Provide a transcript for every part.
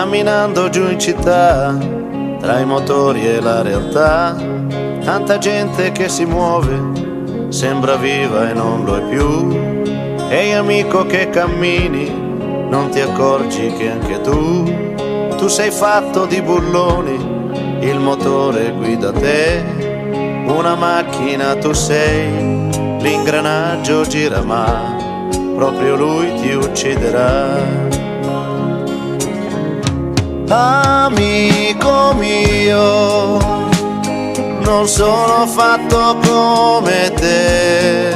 Camminando giù in città, tra i motori e la realtà, tanta gente che si muove, sembra viva e non lo è più. Ehi amico che cammini, non ti accorgi che anche tu sei fatto di bulloni, il motore guida te, una macchina tu sei, l'ingranaggio gira ma proprio lui ti ucciderà. Amico mio, non sono fatto come te,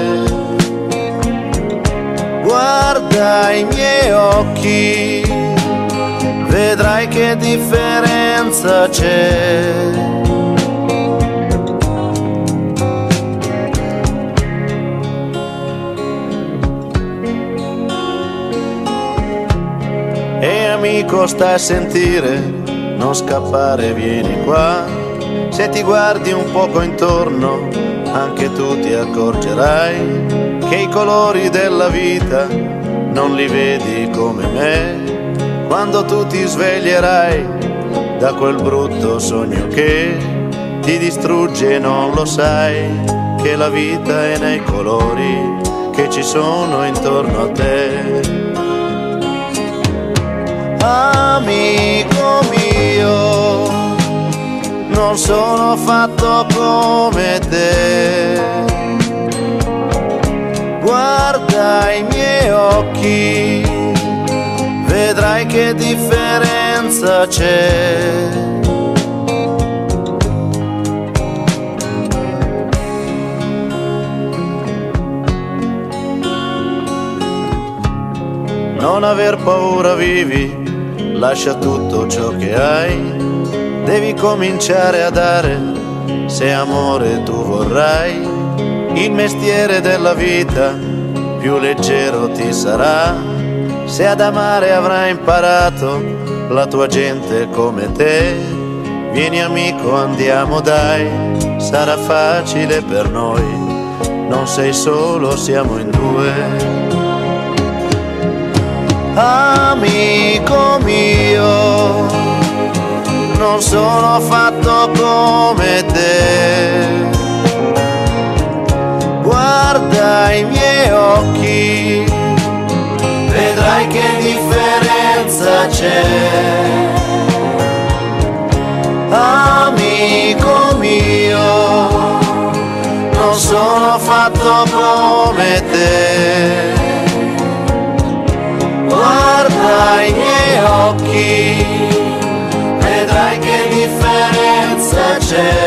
guarda i miei occhi, vedrai che differenza c'è. E amico stai a sentire, non scappare, vieni qua. Se ti guardi un poco intorno, anche tu ti accorgerai che i colori della vita non li vedi come me, quando tu ti sveglierai da quel brutto sogno che ti distrugge e non lo sai, che la vita è nei colori che ci sono intorno a te. Amico mio, non sono fatto come te, guarda i miei occhi, vedrai che differenza c'è. Non aver paura, vivi, lascia tutto ciò che hai, devi cominciare a dare, se amore tu vorrai, il mestiere della vita più leggero ti sarà, se ad amare avrai imparato la tua gente come te. Vieni amico, andiamo dai, sarà facile per noi, non sei solo, siamo in due. Amico mio, non sono fatto come te, guarda i miei occhi, vedrai che differenza c'è. Amico mio, non sono fatto come te, guarda i miei occhi, vedrai che differenza c'è.